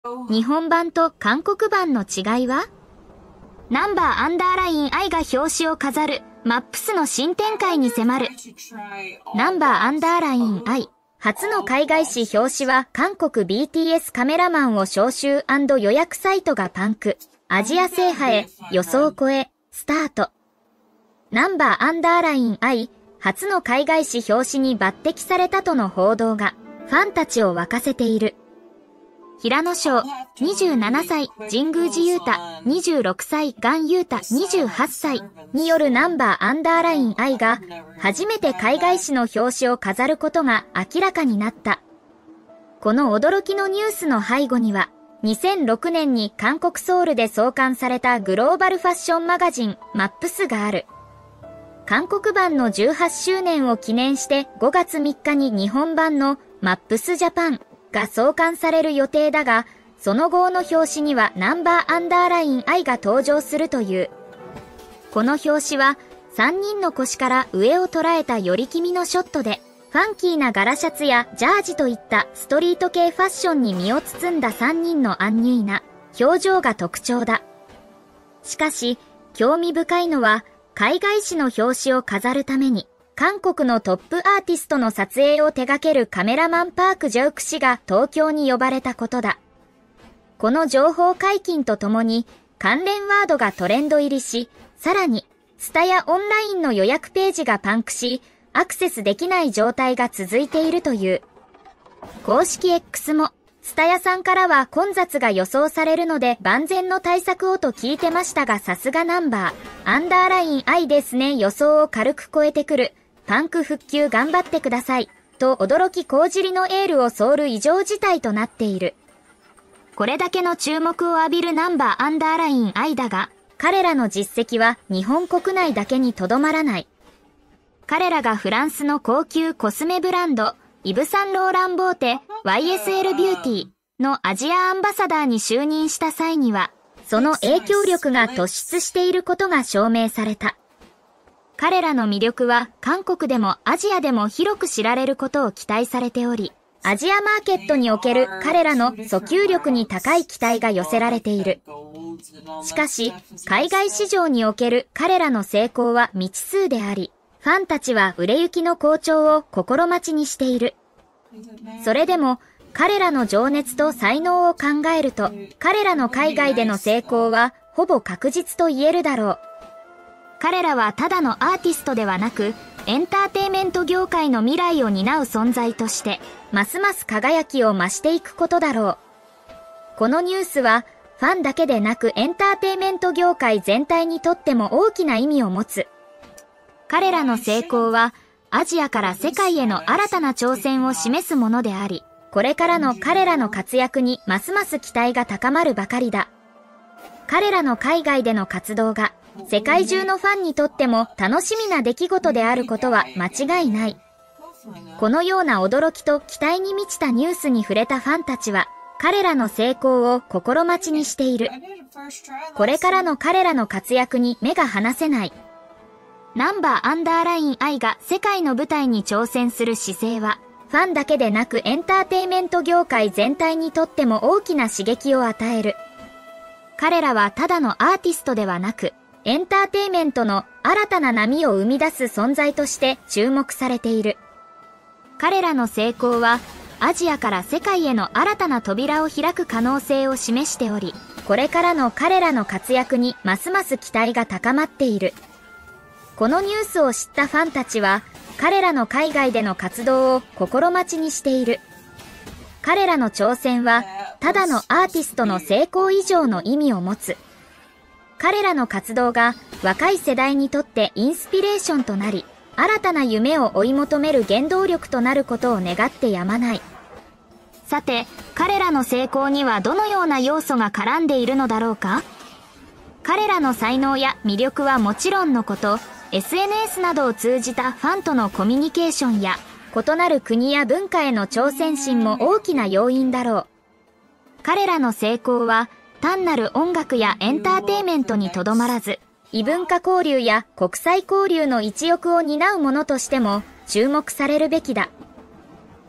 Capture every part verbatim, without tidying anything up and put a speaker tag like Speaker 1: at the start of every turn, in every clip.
Speaker 1: 日本版と韓国版の違いは？ナンバーアンダーライン I が表紙を飾るマップスの新展開に迫る。ナンバーアンダーライン I、初の海外誌表紙は韓国 ビーティーエス カメラマンを招集&予約サイトがパンク。アジア制覇へ予想超え、スタート。ナンバーアンダーライン I、初の海外誌表紙に抜擢されたとの報道がファンたちを沸かせている。平野翔、にじゅうななさい、神宮寺勇太、にじゅうろくさい、ガン勇太、にじゅうはっさいによるナンバーアンダーライン I が初めて海外誌の表紙を飾ることが明らかになった。この驚きのニュースの背後には、にせんろくねんに韓国ソウルで創刊されたグローバルファッションマガジンマップスがある。韓国版のじゅうはっしゅうねんを記念してごがつみっかに日本版のマップスジャパンが創刊される予定だが、その号の表紙にはナンバーアンダーライン I が登場するという。この表紙はさんにんの腰から上を捉えたより気味のショットで、ファンキーな柄シャツやジャージといったストリート系ファッションに身を包んださんにんのアンニュイな表情が特徴だ。しかし、興味深いのは、海外誌の表紙を飾るために、韓国のトップアーティストの撮影を手掛けるカメラマンパーク・ジョーク氏が東京に呼ばれたことだ。この情報解禁とともに、関連ワードがトレンド入りし、さらに、ツタヤオンラインの予約ページがパンクし、アクセスできない状態が続いているという。公式 X も、ツタヤさんからは混雑が予想されるので万全の対策をと聞いてましたが、さすがナンバー、アンダーライン I ですね、予想を軽く超えてくる。パンク復旧頑張ってください。と驚きこうじりのエールをソウル異常事態となっている。これだけの注目を浴びるナンバーアンダーライン I だが、彼らの実績は日本国内だけにとどまらない。彼らがフランスの高級コスメブランド、イヴ・サンローランボーテ ワイエスエル ビューティーのアジアアンバサダーに就任した際には、その影響力が突出していることが証明された。彼らの魅力は韓国でもアジアでも広く知られることを期待されており、アジアマーケットにおける彼らの訴求力に高い期待が寄せられている。しかし、海外市場における彼らの成功は未知数であり、ファンたちは売れ行きの好調を心待ちにしている。それでも、彼らの情熱と才能を考えると、彼らの海外での成功はほぼ確実と言えるだろう。彼らはただのアーティストではなく、エンターテイメント業界の未来を担う存在として、ますます輝きを増していくことだろう。このニュースは、ファンだけでなくエンターテイメント業界全体にとっても大きな意味を持つ。彼らの成功は、アジアから世界への新たな挑戦を示すものであり、これからの彼らの活躍にますます期待が高まるばかりだ。彼らの海外での活動が、世界中のファンにとっても楽しみな出来事であることは間違いない。このような驚きと期待に満ちたニュースに触れたファンたちは、彼らの成功を心待ちにしている。これからの彼らの活躍に目が離せない。ナンバーアンダーライン I が世界の舞台に挑戦する姿勢は、ファンだけでなくエンターテイメント業界全体にとっても大きな刺激を与える。彼らはただのアーティストではなく、エンターテイメントの新たな波を生み出す存在として注目されている。彼らの成功は、アジアから世界への新たな扉を開く可能性を示しており、これからの彼らの活躍にますます期待が高まっている。このニュースを知ったファンたちは、彼らの海外での活動を心待ちにしている。彼らの挑戦は、ただのアーティストの成功以上の意味を持つ。彼らの活動が若い世代にとってインスピレーションとなり、新たな夢を追い求める原動力となることを願ってやまない。さて、彼らの成功にはどのような要素が絡んでいるのだろうか？彼らの才能や魅力はもちろんのこと、エスエヌエス などを通じたファンとのコミュニケーションや、異なる国や文化への挑戦心も大きな要因だろう。彼らの成功は、単なる音楽やエンターテイメントにとどまらず、異文化交流や国際交流の一翼を担うものとしても注目されるべきだ。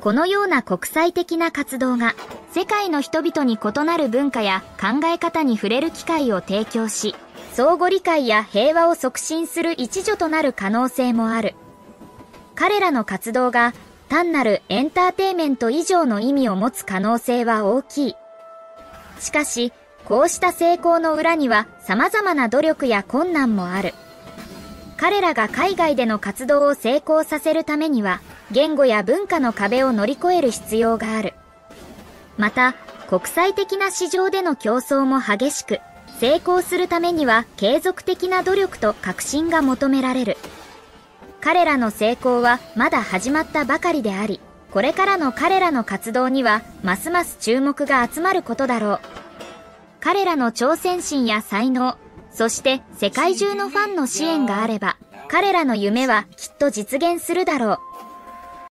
Speaker 1: このような国際的な活動が世界の人々に異なる文化や考え方に触れる機会を提供し、相互理解や平和を促進する一助となる可能性もある。彼らの活動が単なるエンターテイメント以上の意味を持つ可能性は大きい。しかし、こうした成功の裏には様々な努力や困難もある。彼らが海外での活動を成功させるためには、言語や文化の壁を乗り越える必要がある。また、国際的な市場での競争も激しく、成功するためには継続的な努力と革新が求められる。彼らの成功はまだ始まったばかりであり、これからの彼らの活動にはますます注目が集まることだろう。彼らの挑戦心や才能、そして世界中のファンの支援があれば、彼らの夢はきっと実現するだろう。